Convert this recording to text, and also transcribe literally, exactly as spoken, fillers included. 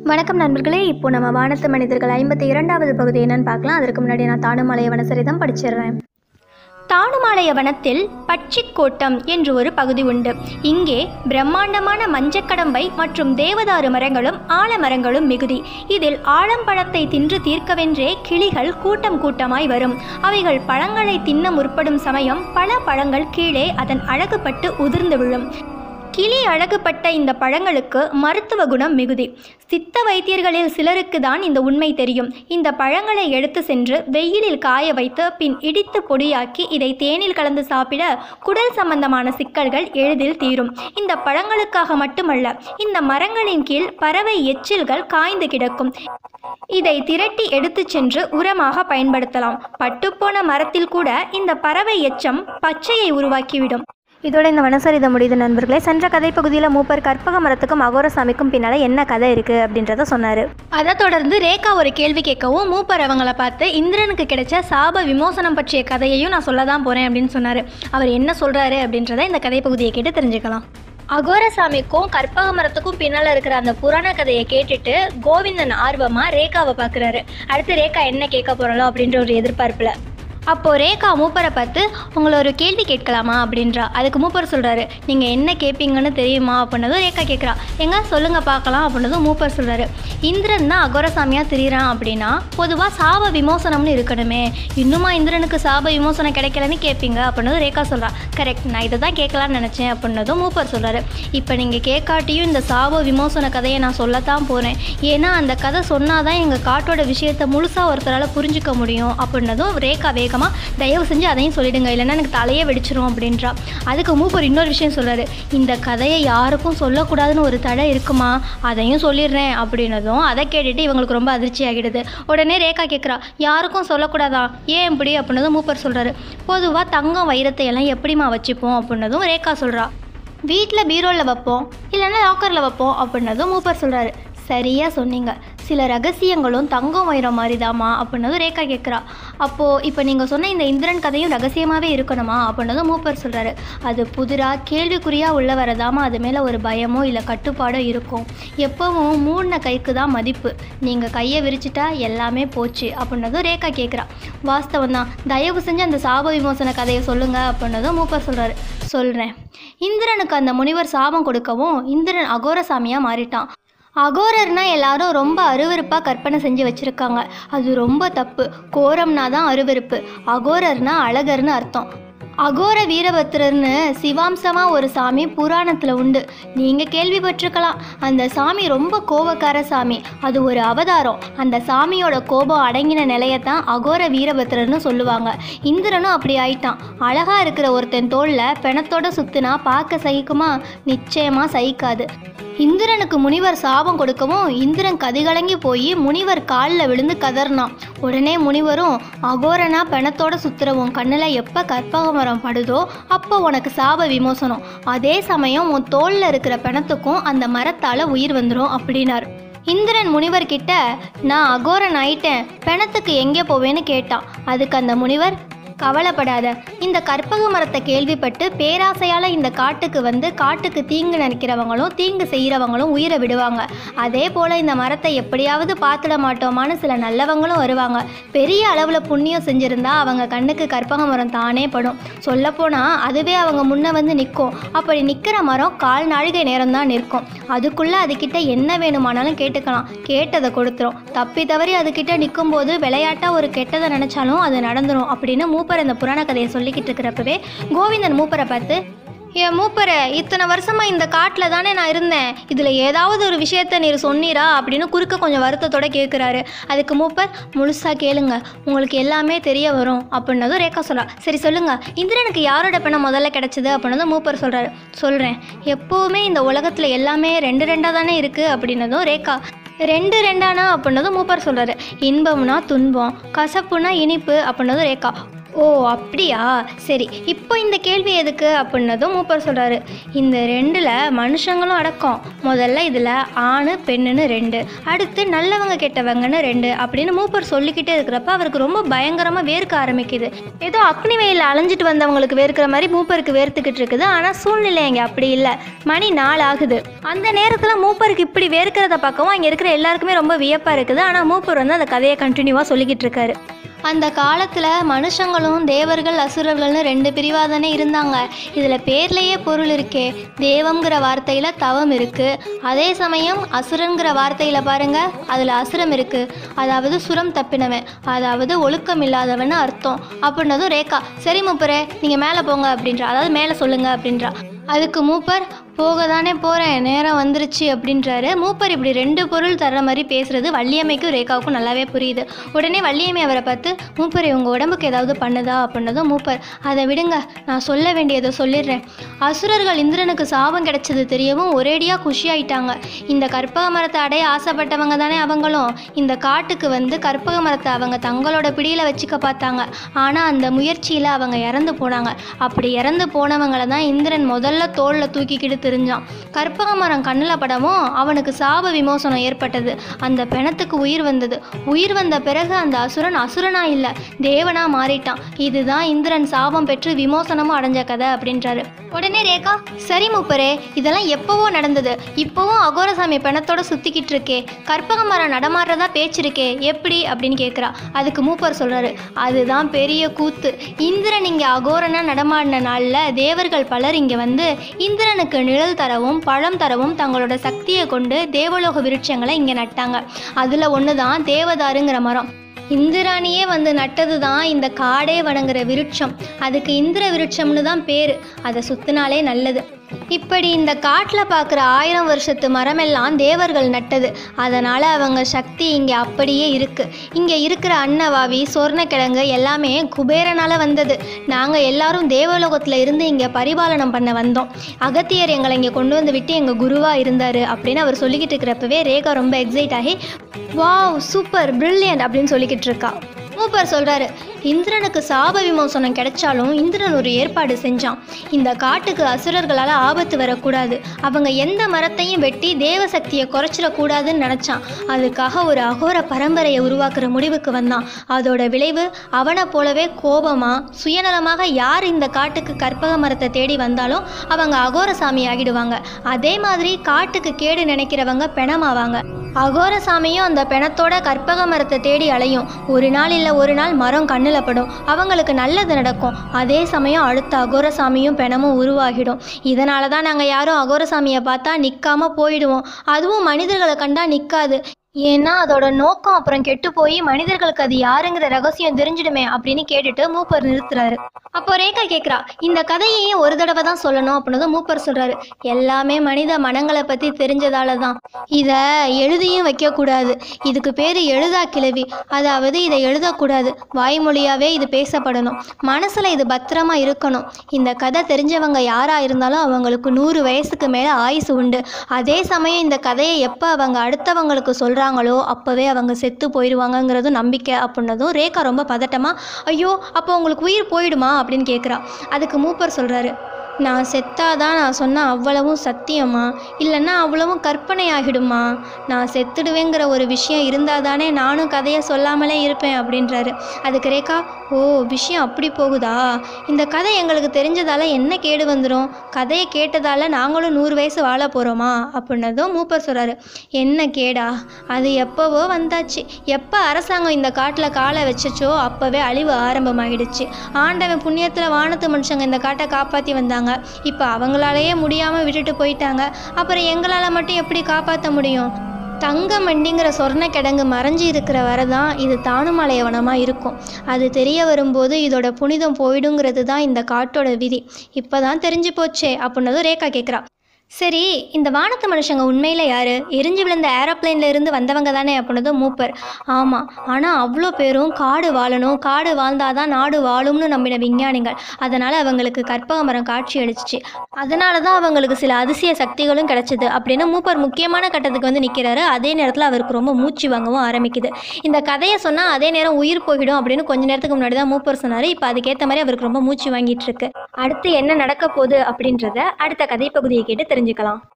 வணக்கம் நண்பர்களே. இப்போ நம்ம வானத்து மனிதர்கள் ஐம்பத்தி இரண்டாவது பகுதி என்னன்னு பார்க்கலாம். அதற்கு முன்னாடி நான் தானுமலைய வனசரிதம் படிச்சிடுறேன். தானுமலைய வனத்தில் பட்சிக்கோட்டம் என்று ஒரு பகுதி உண்டு. இங்கே பிரம்மாண்டமான மஞ்சக்கடம்பை மற்றும் தேவதாரு மரங்களும் ஆலமரங்களும் மிகுதி. இதில் ஆலம்பழத்தை தின்று தீர்க்கவென்றே கிளிகள் கூட்டம் கூட்டமாய் வரும். அவைகள் பழங்களை தின்ன முற்படும் சமயம் பல பழங்கள் கீழே அதன் அழகுபட்டு உதிர்ந்து விழும். கிளி அழகுபட்ட இந்த பழங்களுக்கு மருத்துவ குணம் மிகுதி. சித்த வைத்தியர்களில் சிலருக்கு தான் இந்த உண்மை தெரியும். இந்த பழங்களை எடுத்து சென்று வெயிலில் காய வைத்து பின் இடித்து பொடியாக்கி இதை தேனில் கலந்து சாப்பிட குடல் சம்பந்தமான சிக்கல்கள் எளிதில் தீரும். இந்த பழங்களுக்காக மட்டுமல்ல, இந்த மரங்களின் கீழ் பறவை எச்சில்கள் காய்ந்து கிடக்கும். இதை திரட்டி எடுத்து சென்று உரமாக பயன்படுத்தலாம். பட்டுப்போன மரத்தில் கூட இந்த பறவை எச்சம் பச்சையை உருவாக்கிவிடும். இதோட இந்த வனசரிதம் முடியுது நண்பர்களே. சென்ற கதை பகுதியில் மூப்பர் கற்பக மரத்துக்கும் அகோரசாமிக்கும் பின்னால் என்ன கதை இருக்குது அப்படின்றத சொன்னார். அதை தொடர்ந்து ரேகா ஒரு கேள்வி கேட்கவும் மூப்பர் அவங்கள பார்த்து இந்திரனுக்கு கிடைச்ச சாப விமோசனம் பற்றிய கதையையும் நான் சொல்ல தான் போகிறேன் அப்படின்னு சொன்னார். அவர் என்ன சொல்கிறாரு அப்படின்றத இந்த கதை பகுதியை கேட்டு தெரிஞ்சுக்கலாம். அகோரசாமிக்கும் கற்பக மரத்துக்கும் பின்னால் இருக்கிற அந்த புராண கதையை கேட்டுட்டு கோவிந்தன் ஆர்வமாக ரேகாவை பார்க்குறாரு. அடுத்து ரேகா என்ன கேட்க போகிறாளோ அப்படின்ற ஒரு எதிர்பார்ப்பில் அப்போது ரேகா மூப்பரை பார்த்து உங்களை ஒரு கேள்வி கேட்கலாமா அப்படின்றா. அதுக்கு மூப்பர் சொல்கிறாரு, நீங்கள் என்ன கேட்பீங்கன்னு தெரியுமா அப்படின்னதும் ரேகா கேட்குறா. எங்க சொல்லுங்கள் பார்க்கலாம் அப்படின்னதும் மூப்பர் சொல்கிறாரு, இந்திரன் தான் அகோரசாமியாக திரியிறான் அப்படின்னா பொதுவாக சாப விமோசனம்னு இருக்கணுமே, இன்னுமா இந்திரனுக்கு சாப விமோசனம் கிடைக்கலன்னு கேட்பீங்க அப்படின்னதும் ரேகா சொல்கிறா. கரெக்ட், நான் இதை தான் கேட்கலான்னு நினச்சேன் அப்படின்னதும் மூப்பர் சொல்கிறாரு, இப்போ நீங்கள் கேட்காட்டியும் இந்த சாப விமோசன கதையை நான் சொல்லத்தான் போகிறேன். ஏன்னா அந்த கதை சொன்னால் தான் எங்கள் காட்டோட விஷயத்தை முழுசாக ஒருத்தரால் புரிஞ்சிக்க முடியும் அப்படின்னதும் ரேகா வேக தயவு செஞ்சு அதையும் சொல்லிடுங்க, இல்லைன்னா எனக்கு தலையே வெடிச்சிரும் அப்படின்றா. அதுக்கு மூப்பர் இன்னொரு விஷயம் சொல்றாரு, இந்த கதையை யாருக்கும் சொல்லக்கூடாதுன்னு ஒரு தடை இருக்குமா, அதையும் சொல்லிடுறேன் அப்படின்னதும் அதை கேட்டுட்டு இவங்களுக்கு ரொம்ப அதிர்ச்சி ஆகிடுது. உடனே ரேகா கேட்குறா, யாருக்கும் சொல்லக்கூடாதா, ஏன் இப்படி அப்படின்னதும் மூப்பர் சொல்றாரு, பொதுவாக தங்கம் வைரத்தை எல்லாம் எப்படிமா வச்சுப்போம் அப்படின்னதும் ரேகா சொல்றா, வீட்டில் பீரோவில் வைப்போம் இல்லைன்னா லாக்கரில் வைப்போம் அப்படின்னதும் மூப்பர் சொல்றாரு. சரியாக சொன்னீங்க, சில ரகசியங்களும் தங்கம் வைரம் மாதிரி தாமா அப்படின்னதும் ரேகா கேட்குறா. அப்போது இப்போ நீங்கள் சொன்ன இந்த இந்திரன் கதையும் ரகசியமாகவே இருக்கணுமா அப்படின்னதும் மூப்பர் சொல்கிறாரு, அது புதிராக கேள்விக்குறியாக உள்ள வரதாமா அது மேலே ஒரு பயமோ இல்லை கட்டுப்பாடோ இருக்கும். எப்போவும் மூடின கைக்கு தான் மதிப்பு, நீங்கள் கையை விரிச்சிட்டா எல்லாமே போச்சு அப்படின்னதும் ரேகா கேட்குறா. வாஸ்தவம் தான், தயவு செஞ்சு அந்த சாப விமோசன கதையை சொல்லுங்கள் அப்படின்னதும் மூப்பர் சொல்கிறாரு. சொல்கிறேன். இந்திரனுக்கு அந்த முனிவர் சாபம் கொடுக்கவும் இந்திரன் அகோரசாமியாக மாறிட்டான். அகோரர்னா எல்லாரும் ரொம்ப அருவருப்பாக கற்பனை செஞ்சு வச்சுருக்காங்க. அது ரொம்ப தப்பு. கோரம்னா தான் அருவருப்பு, அகோரர்னா அழகர்னு அர்த்தம். அகோர வீரபத்திரர்னு சிவாம்சமாக ஒரு சாமி புராணத்தில் உண்டு, நீங்கள் கேள்விப்பட்டிருக்கலாம். அந்த சாமி ரொம்ப கோபக்கார சாமி, அது ஒரு அவதாரம். அந்த சாமியோட கோபம் அடங்கின நிலையத்தான் அகோர வீரபத்திரர்னு சொல்லுவாங்க. இந்திரனும் அப்படி ஆயிட்டான். அழகாக இருக்கிற ஒருத்தன் தோளில் பிணத்தோட சுத்தினா பார்க்க சகிக்குமா? நிச்சயமாக சகிக்காது. இந்திரனுக்கு முனிவர் சாபம் கொடுக்கவும் இந்திரன் கதிகலங்கி போய் முனிவர் காலில் விழுந்து கதறினான். உடனே முனிவரும், அகோரனா பிணத்தோட சுத்துறவும் கண்ணில் எப்போ கற்பக மரம் படுதோ அப்போ உனக்கு சாப விமோசனம், அதே சமயம் உன் தோளில் இருக்கிற பிணத்துக்கும் அந்த மரத்தால் உயிர் வந்துடும் அப்படின்னார். இந்திரன் முனிவர்கிட்ட, நான் அகோரன் ஆயிட்டேன், பிணத்துக்கு எங்கே போவேன்னு கேட்டான். அதுக்கு அந்த முனிவர், கவலைப்படாத, இந்த கற்பக மரத்தை கேள்விப்பட்டு பேராசையால் இந்த காட்டுக்கு வந்து காட்டுக்கு தீங்கு நினைக்கிறவங்களும் தீங்கு செய்கிறவங்களும் உயிரை விடுவாங்க. அதே போல் இந்த மரத்தை எப்படியாவது பார்த்துட மாட்டோமான்னு சில நல்லவங்களும் வருவாங்க. பெரிய அளவில் புண்ணியம் செஞ்சுருந்தா அவங்க கண்ணுக்கு கற்பக மரம் தானே படும். சொல்லப்போனால் அதுவே அவங்க முன்னே வந்து நிற்கும். அப்படி நிற்கிற மரம் கால் நாழிகை நேரம் தான் நிற்கும். அதுக்குள்ளே அதுக்கிட்ட என்ன வேணுமானாலும் கேட்டுக்கலாம், கேட்டதை கொடுத்துரும். தப்பி தவறி அதுக்கிட்ட நிற்கும் போது விளையாட்டாக ஒரு கெட்டதை நினச்சாலும் அது நடந்துடும் அப்படின்னு மூப்பர் இந்த புராண கதையை சொல்லிக்கிட்டு இருக்கிறப்பவே கோவிந்தன் மூப்பரை பார்த்து, என் மூப்பரை, இத்தனை வருஷமாக இந்த காட்டில் தானே நான் இருந்தேன், இதில் ஏதாவது ஒரு விஷயத்த நீர் சொன்னீரா அப்படின்னு குறுக்க கொஞ்சம் வருத்தத்தோடு கேட்குறாரு. அதுக்கு மூப்பர், முழுசாக கேளுங்க, உங்களுக்கு எல்லாமே தெரிய வரும் அப்படின்னதும் ரேகா சொல்கிறா. சரி சொல்லுங்கள், இந்திரனுக்கு யாரோட பிணம் முதல்ல கிடச்சிது அப்படின்னதும் மூப்பர் சொல்கிறாரு. சொல்கிறேன். எப்போவுமே இந்த உலகத்தில் எல்லாமே ரெண்டு ரெண்டாக தானே இருக்குது அப்படின்னதும் ரேகா, ரெண்டு ரெண்டானா அப்படின்னதும் மூப்பர் சொல்கிறாரு. இன்பம்னா துன்பம், கசப்புனா இனிப்பு அப்படின்னதும் ரேகா. ஓ அப்படியா, சரி. இப்போ இந்த கேள்வி எதுக்கு அப்படின்னதும் மூப்பர் சொல்கிறாரு, இந்த ரெண்டில் மனுஷங்களும் அடக்கம். முதல்ல இதில் ஆண் பெண்ணுன்னு ரெண்டு, அடுத்து நல்லவங்க கெட்டவங்கன்னு ரெண்டு அப்படின்னு மூப்பர் சொல்லிக்கிட்டே இருக்கிறப்ப அவருக்கு ரொம்ப பயங்கரமாக வேர்க்க ஆரம்பிக்குது. ஏதோ அக்னி வெயிலில் அலைஞ்சிட்டு வந்தவங்களுக்கு வேர்க்கிற மாதிரி மூப்பருக்கு வேர்த்துக்கிட்டு இருக்குது. ஆனால் சூழ்நிலை அங்கே அப்படி இல்லை. மணி நாள் ஆகுது. அந்த நேரத்தில் மூப்பருக்கு இப்படி வேர்க்கிறத பார்க்கவும் அங்கே இருக்கிற எல்லாருக்குமே ரொம்ப வியப்பாக இருக்குது. ஆனால் மூப்பர் வந்து அந்த கதையை கண்டினியூவாக சொல்லிக்கிட்டு இருக்காரு. அந்த காலத்தில் மனுஷங்களும் தேவர்கள் அசுரர்கள்னு ரெண்டு பிரிவாக தானே இருந்தாங்க. இதில் பேர்லேயே பொருள் இருக்கே, தேவங்கிற வார்த்தையில் தவம் இருக்குது, அதே சமயம் அசுரங்கிற வார்த்தையில் பாருங்கள் அதில் அசுரம் இருக்குது, அதாவது சுரம் தப்பினவன், அதாவது ஒழுக்கம் இல்லாதவன்னு அர்த்தம் அப்படின்னதும் ரேகா சரி மூப்பரே நீங்கள் மேலே போங்க அப்படின்றா, அதாவது மேலே சொல்லுங்க அப்படின்றா. அதுக்கு மூப்பர் போக தானே போகிறேன், நேரம் வந்துருச்சு அப்படின்றாரு. மூப்பர் இப்படி ரெண்டு பொருள் தர்ற மாதிரி பேசுகிறது வள்ளியம்மைக்கும் ரேகாவுக்கும் நல்லாவே புரியுது. உடனே வள்ளியம்மை அவரை பார்த்து மூப்பர் உங்கள் உடம்புக்கு ஏதாவது பண்ணுதா அப்படின்னதும் மூப்பர் அதை விடுங்க, நான் சொல்ல வேண்டியதை சொல்லிடுறேன். அசுரர்கள் இந்திரனுக்கு சாபம் கிடைச்சது தெரியவும் ஒரேடியாக குஷியாயிட்டாங்க. இந்த கற்பக மரத்தை அடைய ஆசைப்பட்டவங்க தானே அவங்களும். இந்த காட்டுக்கு வந்து கற்பக மரத்தை அவங்க தங்களோட பிடியில் வச்சுக்க பார்த்தாங்க. ஆனால் அந்த முயற்சியில் அவங்க இறந்து போனாங்க. அப்படி இறந்து போனவங்களை தான் இந்திரன் முதல்ல தோளில் தூக்கிக்கிட்டு தெரிஞ்சான். கற்பக மரம் கண்ணில் படவும் அவனுக்கு சாப விமோசனம் ஏற்பட்டது. அந்த பிணத்துக்கு உயிர் வந்தது. உயிர் வந்த பிறகு அந்த அசுரன் அசுரனா இல்லை, தேவனா மாறிட்டான். இதுதான் இந்திரன் சாபம் பெற்று விமோசனமும் அடைஞ்ச கதை அப்படின்றாரு. உடனே ரேகா சரி மூப்பரே, இதெல்லாம் எப்பவோ நடந்தது, இப்போவும் அகோரசாமி பிணத்தோட சுத்திக்கிட்டு இருக்கே, கற்பக மரம் நடமாடுறதா பேச்சிருக்கே, எப்படி அப்படின்னு கேட்குறா. அதுக்கு மூப்பர் சொல்றாரு, அதுதான் பெரிய கூத்து. இந்திரன் இங்கே அகோரனா நடமாடின நாளில் தேவர்கள் பலர் இங்கே வந்து இந்திரனுக்கு நிழல் தரவும் பழம் தரவும் தங்களோட சக்தியை கொண்டு தேவலோக விருட்சங்களை இங்கே நட்டாங்க. அதில் ஒன்று தான் தேவதாருங்கிற மரம். இந்திராணியே வந்து நட்டது தான் இந்த காடே வணங்குற விருட்சம். அதுக்கு இந்திர விருட்சம்னு தான் பேர். அதை சுத்தினாலே நல்லது. இப்படி இந்த காட்டில் பார்க்குற ஆயிரம் வருஷத்து மரமெல்லாம் தேவர்கள் நட்டது. அதனால் அவங்க சக்தி இங்கே அப்படியே இருக்குது. இங்கே இருக்கிற அன்னவாவி சொர்ணக்கிழங்கு எல்லாமே குபேரனால் வந்தது. நாங்கள் எல்லாரும் தேவலோகத்தில் இருந்து இங்கே பரிபாலனம் பண்ண வந்தோம். அகத்தியர் எங்களை இங்கே கொண்டு வந்து விட்டு எங்கள் குருவாக இருந்தார் அப்படின்னு அவர் சொல்லிக்கிட்டு இருக்கிறப்பவே ரேகா ரொம்ப எக்ஸைட் ஆகி வாவ் சூப்பர் பிரில்லியன்ட் அப்படின்னு சொல்லிக்கிட்டு இருக்கா. மூப்பர் சொல்கிறாரு, இந்திரனுக்கு சாப விமோசனம் கிடைச்சாலும் இந்திரன் ஒரு ஏற்பாடு செஞ்சான். இந்த காட்டுக்கு அசுரர்களால் ஆபத்து வரக்கூடாது, அவங்க எந்த மரத்தையும் வெட்டி தேவசக்தியை குறைச்சிடக்கூடாதுன்னு நினச்சான். அதுக்காக ஒரு அகோர பரம்பரையை உருவாக்குற முடிவுக்கு வந்தான். அதோட விளைவு அவனை போலவே கோபமாக சுயநலமாக யார் இந்த காட்டுக்கு கற்பக மரத்தை தேடி வந்தாலும் அவங்க அகோரசாமி ஆகிடுவாங்க. அதே மாதிரி காட்டுக்கு கேடு நினைக்கிறவங்க பிணமாவாங்க. அகோரசாமியும் அந்த பிணத்தோட கற்பக மரத்தை தேடி அலையும். ஒரு நாள் இல்லை ஒரு நாள் மரம் கண்ணில் படும், அவங்களுக்கு நல்லது நடக்கும். அதே சமயம் அடுத்த அகோரசாமியும் பிணமும் உருவாகிடும். இதனால தான் நாங்கள் யாரும் அகோரசாமியை பார்த்தா நிற்காம போயிடுவோம். அதுவும் மனிதர்களை கண்டா நிற்காது. ஏன்னா அதோட நோக்கம் அப்புறம் கெட்டு போய் மனிதர்களுக்கு அது யாருங்கிற ரகசியம் தெரிஞ்சிடுமே அப்படின்னு கேட்டுட்டு மூப்பர் நிறுத்துறாரு. அப்போ ரேகா கேட்குறா, இந்த கதையையே ஒரு தடவை தான் சொல்லணும் அப்படின்னு மூப்பர் சொல்றாரு. எல்லாமே மனித மனங்களை பற்றி தெரிஞ்சதால தான். இதை எழுதியும் வைக்கக்கூடாது. இதுக்கு பேர் எழுதா கிளவி. அதாவது இதை எழுதக்கூடாது, வாய்மொழியாகவே இது பேசப்படணும். மனசில் இது பத்திரமா இருக்கணும். இந்த கதை தெரிஞ்சவங்க யாராக இருந்தாலும் அவங்களுக்கு நூறு வயசுக்கு மேலே ஆயுசு உண்டு. அதே சமயம் இந்த கதையை எப்போ அவங்க அடுத்தவங்களுக்கு சொல்கிறாங்க ங்களோ அப்பவே அவங்க செத்து போயிடுவாங்கங்கிறதும் நம்பிக்கை அப்படின்னதும் ரேகா ரொம்ப பதட்டமா ஐயோ அப்போ உங்களுக்கு உயிர் போயிடுமா அப்படின்னு கேட்குறா. அதுக்கு மூப்பர் சொல்கிறாரு, நான் செத்தாதான் நான் சொன்ன அவ்வளவும் சத்தியமா, இல்லைன்னா அவ்வளவும் கற்பனை ஆகிடுமா? நான் செத்துடுவேங்கிற ஒரு விஷயம் இருந்தால் தானே நானும் கதையை சொல்லாமலே இருப்பேன் அப்படின்றாரு. அதுக்கு ரேகா, ஓ விஷயம் அப்படி போகுதா? இந்த கதை எங்களுக்கு தெரிஞ்சதால் என்ன கேடு வந்துடும்? கதையை கேட்டதால் நாங்களும் நூறு வயசு வாழ போகிறோமா அப்படின்னதும் மூப்பர் சொல்கிறாரு, என்ன கேடா? அது எப்போவோ வந்தாச்சு. எப்போ அரசாங்கம் இந்த காட்டில் காலை வச்சச்சோ அப்போவே அழிவு ஆரம்பமாகிடுச்சு. ஆண்டவன் புண்ணியத்தில் வானத்து மனுஷங்க இந்த காட்டை காப்பாற்றி வந்தாங்க. இப்போ அவங்களாலேயே முடியாமல் விட்டுட்டு போயிட்டாங்க. அப்புறம் எங்களால் மட்டும் எப்படி காப்பாற்ற முடியும்? தங்கமண்டிங்கிற சொர்ண கிடங்கு மறைஞ்சி இருக்கிற வரதான் இது தானுமலைய வனமாக இருக்கும். அது தெரிய வரும்போது இதோட புனிதம் போயிடுங்கிறது தான் இந்த காட்டோட விதி. இப்போ தான் தெரிஞ்சு போச்சே அப்படின்னதும் ரேகா கேட்குறா. சரி, இந்த வானத்து மனுஷங்க உண்மையில் யார்? எரிஞ்சு விழுந்த ஏரோப்ளைனில் இருந்து வந்தவங்க தானே அப்படின்னது மூப்பர். ஆமாம், ஆனால் அவ்வளோ பேரும் காடு வாழணும், காடு வாழ்ந்தாதான் நாடு வாழும்னு நம்பின விஞ்ஞானிகள். அதனால் அவங்களுக்கு கற்பக மரம் காட்சி அளிச்சிச்சு. அதனால தான் அவங்களுக்கு சில அதிசய சக்திகளும் கிடச்சிது அப்படின்னு மூப்பர் முக்கியமான கட்டத்துக்கு வந்து நிற்கிறாரு. அதே நேரத்தில் அவருக்கு ரொம்ப மூச்சு வாங்கவும் ஆரம்பிக்குது. இந்த கதையை சொன்னால் அதே நேரம் உயிர் போயிடும் அப்படின்னு கொஞ்ச நேரத்துக்கு முன்னாடி தான் மூப்பர் சொன்னார். இப்போ அதுக்கேற்ற மாதிரி அவருக்கு ரொம்ப மூச்சு வாங்கிட்டு இருக்கு. அடுத்து என்ன நடக்க போகுது அப்படின்றத அடுத்த கதை பகுதியை கேட்டு தெரிஞ்சுக்கலாம்.